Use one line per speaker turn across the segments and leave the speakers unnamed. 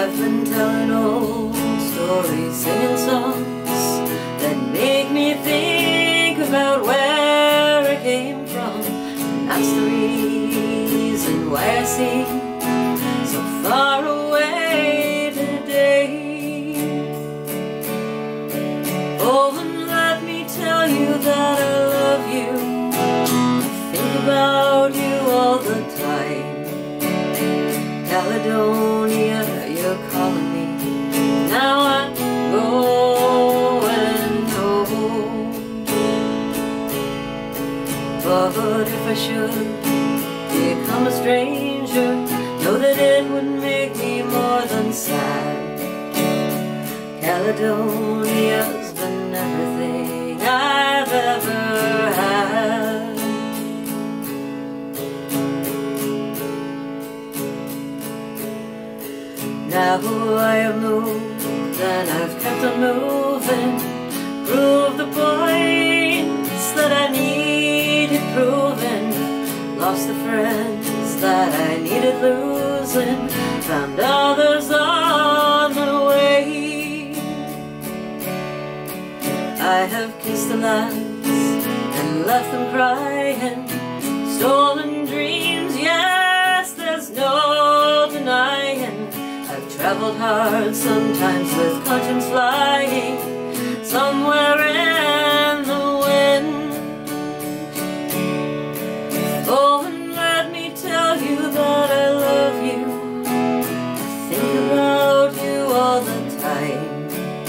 I've been telling old stories, singing songs that make me think about where I came from. And that's the reason why I seem so far away today. Oh, and let me tell you that I love you. I think about you all the time. Caledonia, you're calling me. Now I'm going home. But if I should become a stranger, know that it would make me more than sad. Caledonia's been everything I've ever had. Now I have moved and I've kept on moving, proved the points that I needed proving, lost the friends that I needed losing, found others on the way. I have kissed the lads and left them crying, stolen dreams, yes, there's no denying. I've traveled hard, sometimes with conscience flying, somewhere in the wind. Oh, and let me tell you that I love you. I think about you all the time.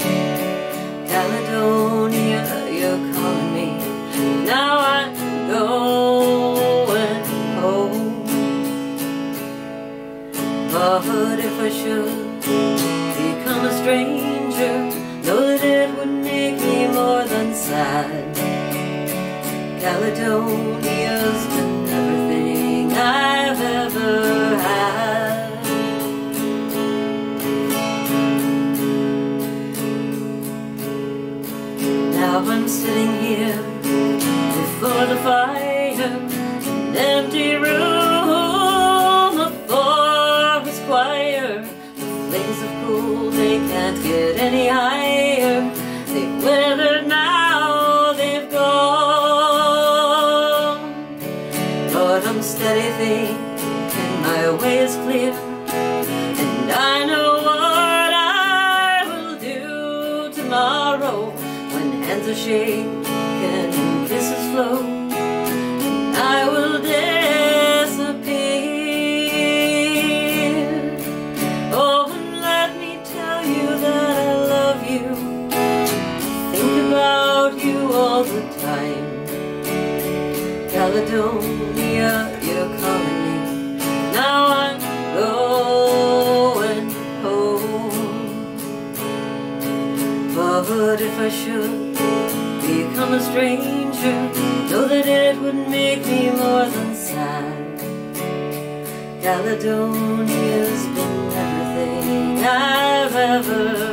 Caledonia, you're calling me. Now I'm going home. But if I should become a stranger, know that it would make me more than sad. Caledonia's been everything I've ever had. Now I'm sitting here before the fire, an empty room, a forest choir. The flames of cool, they can't get any higher. They've withered now, they've gone. But I'm steady thinking my way is clear, and I know what I will do tomorrow. When hands are shaking and kisses flow, and I will disappear. Oh, and let me tell you that I love you. I think about you all the time. Caledonia, you're calling me. Now I'm going home. But if I should become a stranger, know that it would make me more than sad. Caledonia's been everything I've ever